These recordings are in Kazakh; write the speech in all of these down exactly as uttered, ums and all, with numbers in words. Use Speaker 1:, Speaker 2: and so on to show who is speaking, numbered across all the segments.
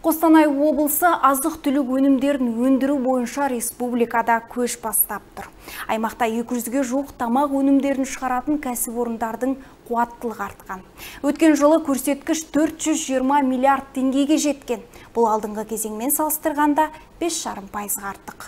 Speaker 1: Қостанай облысы азық-түлік өнімдерін өндіру бойынша республикада көш бастап тұр. Аймақта екі жүзге жуық тамақ өнімдерін шығаратын кәсіпорындардың қуаттылығы артқан. Өткен жылы көрсеткіш төрт жүз жиырма миллиард теңгеге жеткен. Бұл алдыңғы кезеңмен салыстырғанда бес жарым пайызға артық.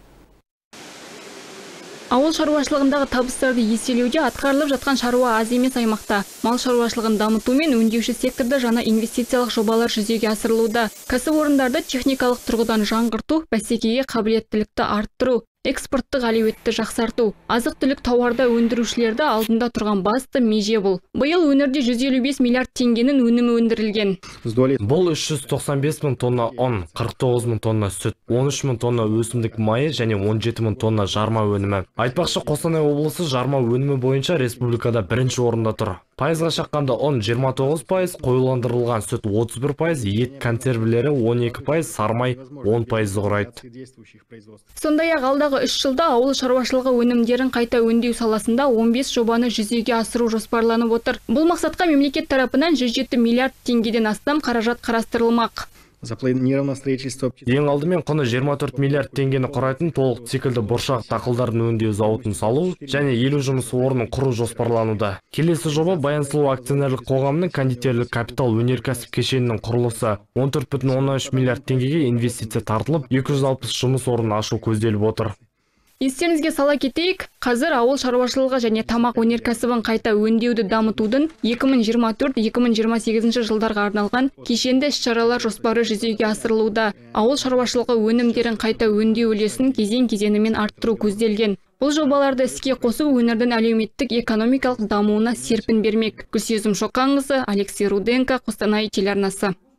Speaker 2: Ауыл шаруашылығындағы табыстарды еселеуде атқарылып жатқан шаруа аз емес аймақта. Мал шаруашылығын дамыту мен өңдеуші секторда жаңа инвестициялық жобалар жүзеге асырылуда. Кәсіпорындарды техникалық тұрғыдан жаңғырту, бәсекеге қабілеттілікті арттыру, экспорттық әлеуетті жақсарту. Азық-түлік тауарда өндірушілерді алдында тұрған басты меже бұл. Биыл өңірде жүз елу бес миллиард теңгенің өнімі өндірілген.
Speaker 3: Бұл үш жүз тоқсан бес мың тонна ұн, қырық тоғыз мың тонна сүт, он үш мың тонна өсімдік майы және он жеті мың тонна жарма өнімі. Айтпақшы, Қостанай облысы жарма өнімі бойынша республикада бірінші орында тұр. Пайызға шаққанда ұн жиырма тоғыз пайыз, қоюландырылған сүт отыз бір пайыз, ет консервілері он екі пайыз, сармай он пайыз құрайды.
Speaker 2: Сондай-ақ алдағы үш жылда ауыл шаруашылығы өнімдерін қайта өңдеу саласында он бес жобаны жүзеге асыру жоспарланып отыр. Бұл мақсатқа мемлекет тарапынан жүз жеті миллиард теңгеден астам қаражат қарастырылмақ.
Speaker 3: Ең алдымен құны жиырма төрт миллиард теңгені құрайтын толық циклді бұршақ дақылдарын өңдеу зауытын салу және елу жұмыс орнын құру жоспарлануда. Келесі жоба Баян Сұлу акционерлік қоғамының кондитерлік капитал өнеркәсіп кешенінің құрылысы. он төрт бүтін оннан үш миллиард теңгеге инвестиция тартылып, екі жүз алпыс жұмыс орнын ашу көзделіп отыр.
Speaker 2: Естеріңізге сала кетейік, қазір ауыл шаруашылығы және тамақ өнеркәсібін қайта өңдеуді дамытудың екі мың жиырма төрт - екі мың жиырма сегізінші жылдарға арналған кешенді іс-шаралар жоспары жүзеге асырылуда. Ауыл шаруашылығы өнімдерін қайта өңдеу үлесін кезең-кезеңімен арттыру көзделген. Бұл жобаларды іске қосу өңірдің әлеуметтік экономикалық дамуына серпін бермек. Гүлсезім Шоқаңызы, Алексей Руденко, Қостанай телеарнасы.